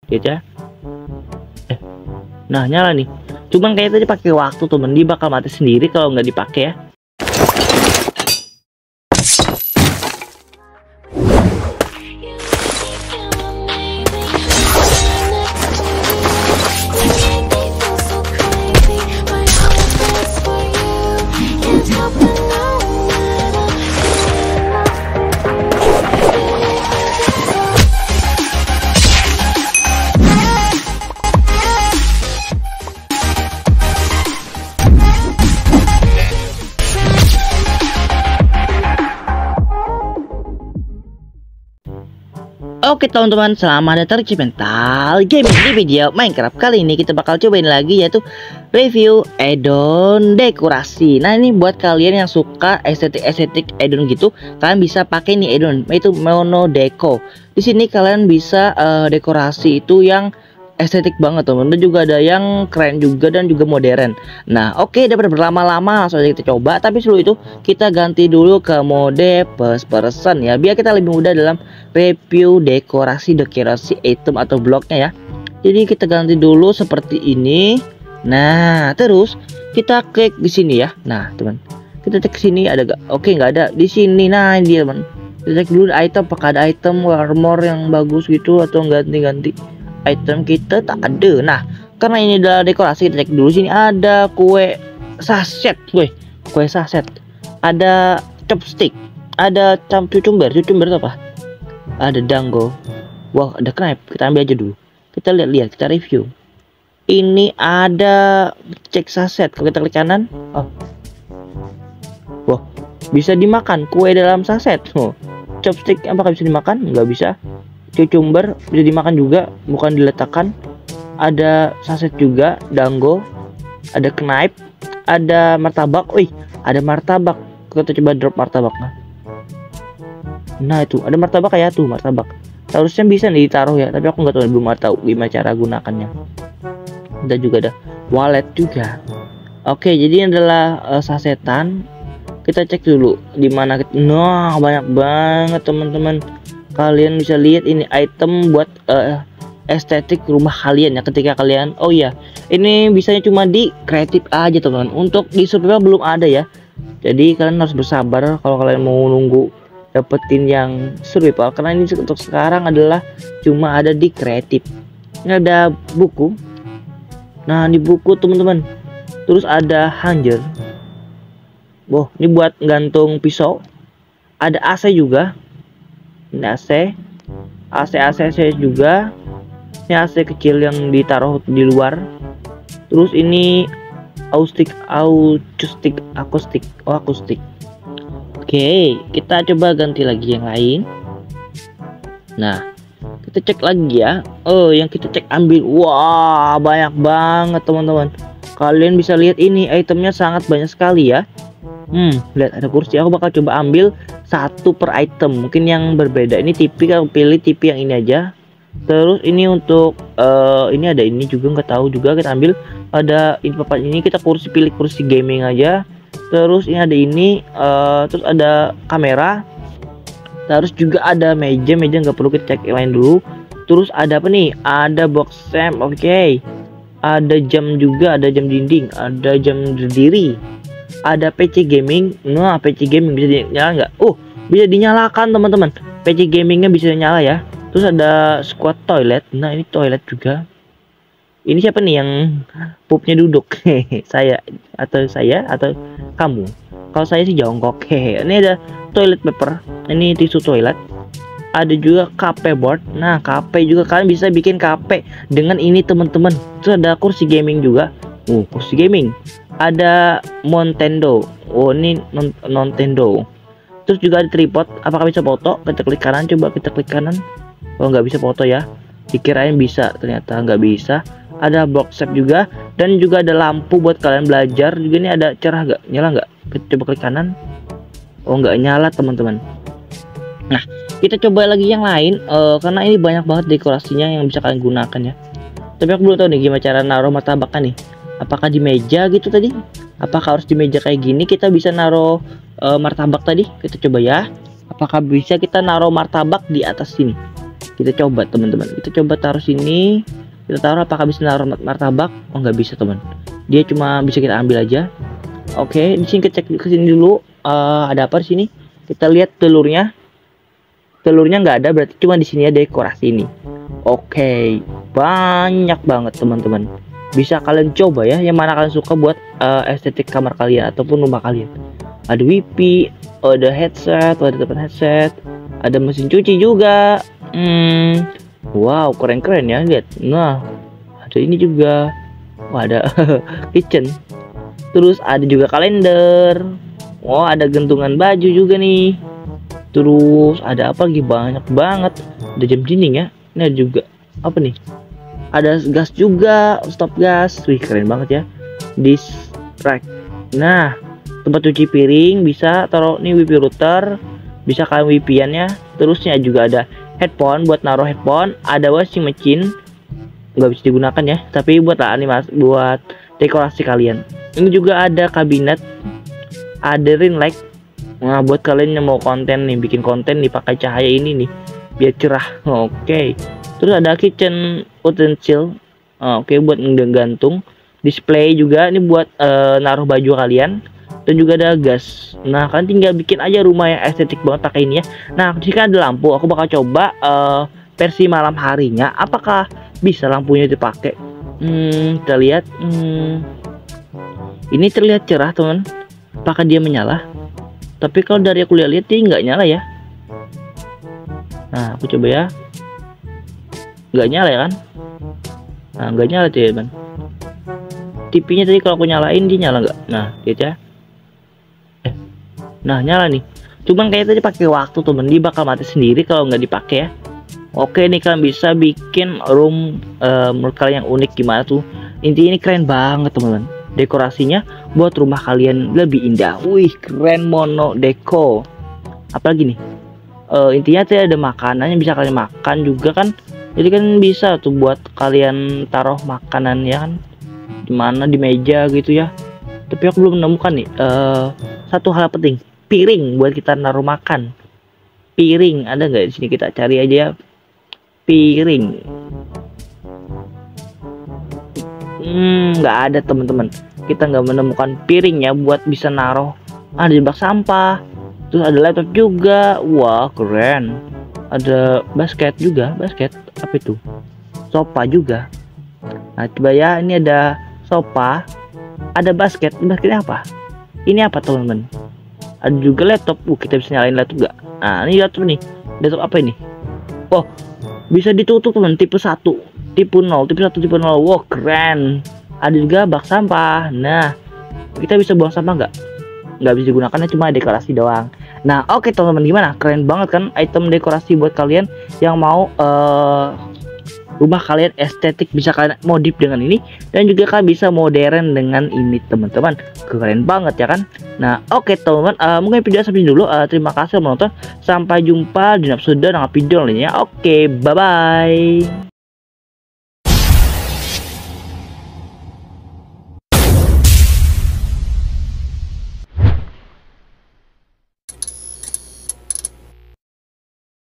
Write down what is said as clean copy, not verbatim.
lihat ya. Nah nyala nih, cuman kayak tadi pakai waktu temen, dia bakal mati sendiri kalau nggak dipakai ya. Oke teman-teman, selamat datang di Mental Gaming. Di video Minecraft kali ini kita bakal cobain lagi, yaitu review addon dekorasi. Nah ini buat kalian yang suka estetik addon gitu, kalian bisa pakai nih addon, yaitu Mono Deco. Di sini kalian bisa dekorasi itu yang estetik banget teman-teman, dan juga ada yang keren juga dan juga modern. Nah oke, daripada berlama-lama langsung aja kita coba, tapi sebelum itu kita ganti dulu ke mode first person ya, biar kita lebih mudah dalam review dekorasi item atau bloknya ya. Jadi kita ganti dulu seperti ini. Nah terus kita klik di sini ya. Nah teman, kita cek sini ada gak? Oke, nggak ada di sini. Nah ini dia teman, kita cek dulu item, apakah ada item armor yang bagus gitu atau ganti item kita tak ada. Nah karena ini adalah dekorasi, kita cek dulu sini ada kue saset, kue saset, ada chopstick, ada cucumber itu apa, ada dango, wah ada knife, kita ambil aja dulu, kita lihat-lihat, kita review. Ini ada cek saset, kalau kita klik kanan, oh wah bisa dimakan kue dalam saset. Chopstick apakah bisa dimakan? Nggak bisa. Cucumber bisa dimakan juga, bukan diletakkan. Ada saset juga, dango, ada knife, ada martabak. Wih, ada martabak. Kita coba drop martabak. Nah itu ada martabak kayak tuh, martabak. Harusnya bisa nih ditaruh ya, tapi aku nggak tahu, belum tahu gimana cara gunakannya. Dan juga ada wallet juga. Oke, jadi ini adalah sasetan. Kita cek dulu di mana. Nah banyak banget teman-teman. Kalian bisa lihat ini item buat estetik rumah kalian ya, ketika kalian, oh ya ini bisanya cuma di kreatif aja teman-teman, untuk di survival belum ada ya. Jadi kalian harus bersabar kalau kalian mau nunggu dapetin yang survival, karena ini untuk sekarang adalah cuma ada di kreatif. Ini ada buku. Nah di buku teman-teman, terus ada hanger. Wah ini buat gantung pisau. Ada AC juga. Ini AC juga. Ini AC kecil yang ditaruh di luar. Terus ini akustik. Oke, kita coba ganti lagi yang lain. Nah kita cek lagi ya. Oh yang kita cek ambil, wah banyak banget teman-teman. Kalian bisa lihat ini itemnya sangat banyak sekali ya. Lihat ada kursi, aku bakal coba ambil satu per item, mungkin yang berbeda. Ini TV, kalau pilih TV yang ini aja. Terus ini untuk ini ada ini juga, nggak tahu juga, kita ambil. Ada ini papan ini, kita pilih kursi gaming aja. Terus ini ada ini, terus ada kamera. Terus juga ada meja nggak perlu, kita cek yang lain dulu. Terus ada apa nih? Ada box lamp, oke. Ada jam juga, ada jam dinding, ada jam berdiri. Ada PC gaming. Nah PC gaming bisa dinyala nggak? Oh bisa dinyalakan teman-teman, PC gamingnya bisa nyala ya. Terus ada squat toilet. Nah ini toilet juga. Ini siapa nih yang pupnya duduk? Saya atau kamu? Kalau saya sih jongkok. Ini ada toilet paper, ini tisu toilet. Ada juga KP board. Nah KP juga, kalian bisa bikin KP dengan ini teman-teman. Terus ada kursi gaming juga. Kursi gaming. Ada Nintendo. Oh ini Nintendo. Terus juga ada tripod. Apakah bisa foto? Kita klik kanan, coba kita klik kanan. Oh nggak bisa foto ya, dikirain bisa, ternyata nggak bisa. Ada box set juga, dan juga ada lampu buat kalian belajar juga. Ini ada cerah nggak, nyala nggak? Kita coba klik kanan. Oh nggak nyala teman-teman. Nah kita coba lagi yang lain, karena ini banyak banget dekorasinya yang bisa kalian gunakan ya. Tapi aku belum tahu nih gimana cara naruh martabaknya nih. Apakah di meja gitu tadi? Apakah harus di meja kayak gini kita bisa naruh martabak tadi? Kita coba ya. Apakah bisa kita naruh martabak di atas sini? Kita coba teman-teman, kita coba taruh sini. Kita taruh, apakah bisa naruh martabak? Oh nggak bisa teman, dia cuma bisa kita ambil aja. Oke, di sini kita cek ke sini dulu. Ada apa di sini? Kita lihat telurnya. Telurnya nggak ada, berarti cuma di sini ada dekorasi ini. Oke, banyak banget teman-teman. Bisa kalian coba ya, yang mana kalian suka buat estetik kamar kalian ataupun rumah kalian. Ada wifi, ada headset, ada tempat headset, ada mesin cuci juga. Wow, keren-keren ya, lihat. Nah, ada ini juga. Wah, ada kitchen. Terus ada juga kalender. Oh, ada gantungan baju juga nih. Terus ada apa lagi, banyak banget. Ada jam dinding ya. Ini ada juga apa nih? Ada gas juga, stop gas. Wih, keren banget ya. Disk rack. Nah, tempat cuci piring bisa taruh nih, wifi router. Bisa kalian wifi-annya. Terusnya juga ada headphone buat naruh headphone. Ada washing machine. Nggak bisa digunakan ya, tapi buat animasi, buat dekorasi kalian. Ini juga ada kabinet. Ada ring light. Nah, buat kalian yang mau konten nih, bikin konten nih pakai cahaya ini nih, biar cerah. Oke. Terus ada kitchen utensil. Oke, buat gantung. Display juga ini buat naruh baju kalian. Dan juga ada gas. Nah, kalian tinggal bikin aja rumah yang estetik banget pakai ini ya. Nah, jika ada lampu, aku bakal coba versi malam harinya. Apakah bisa lampunya dipakai? Kita lihat. Ini terlihat cerah teman. Apakah dia menyala? Tapi kalau dari aku lihat dia nggak nyala ya. Nah, aku coba ya. Nggak nyala ya kan? Nah, nggak nyala teman. TV-nya tadi kalau aku nyalain dia nyala nggak? Nah, lihat ya. Nah, nyala nih. Cuman kayak tadi pakai waktu teman, dia bakal mati sendiri kalau nggak dipakai ya. Oke, nih kalian bisa bikin room menurut kalian yang unik gimana tuh. Intinya ini keren banget teman-teman. Dekorasinya buat rumah kalian lebih indah. Wih, keren mono deko. Apalagi nih? Intinya tuh ada makanannya, bisa kalian makan juga kan. Jadi kan bisa tuh buat kalian taruh makanan ya kan. Dimana di meja gitu ya. Tapi aku belum menemukan nih satu hal penting, piring buat kita naruh makan. Piring ada nggak di sini? Kita cari aja ya. Piring. Nggak ada teman-teman. Kita nggak menemukan piringnya buat bisa naruh. Ada di bak sampah. Terus ada laptop juga. Wah, keren. Ada basket juga. Basket apa itu? Sofa juga. Nah, coba ya, ini ada sofa. Ada basket. Basketnya apa? Ini apa teman-teman? Ada juga laptop. Kita bisa nyalain laptop nggak? Nah, ini laptop nih. Laptop apa ini? Oh, bisa ditutup teman, tipe 1, tipe 0, tipe 1, tipe 0. Wow, keren. Ada juga bak sampah. Nah, kita bisa buang sampah nggak? Nggak bisa digunakan, cuma dekorasi doang. Nah, oke teman-teman, gimana? Keren banget kan item dekorasi buat kalian yang mau rumah kalian estetik, bisa kalian modif dengan ini. Dan juga kalian bisa modern dengan ini teman-teman. Keren banget ya kan. Nah, oke teman-teman, mungkin video sampai dulu. Terima kasih menonton. Sampai jumpa di episode dengan video lainnya. Oke, bye bye.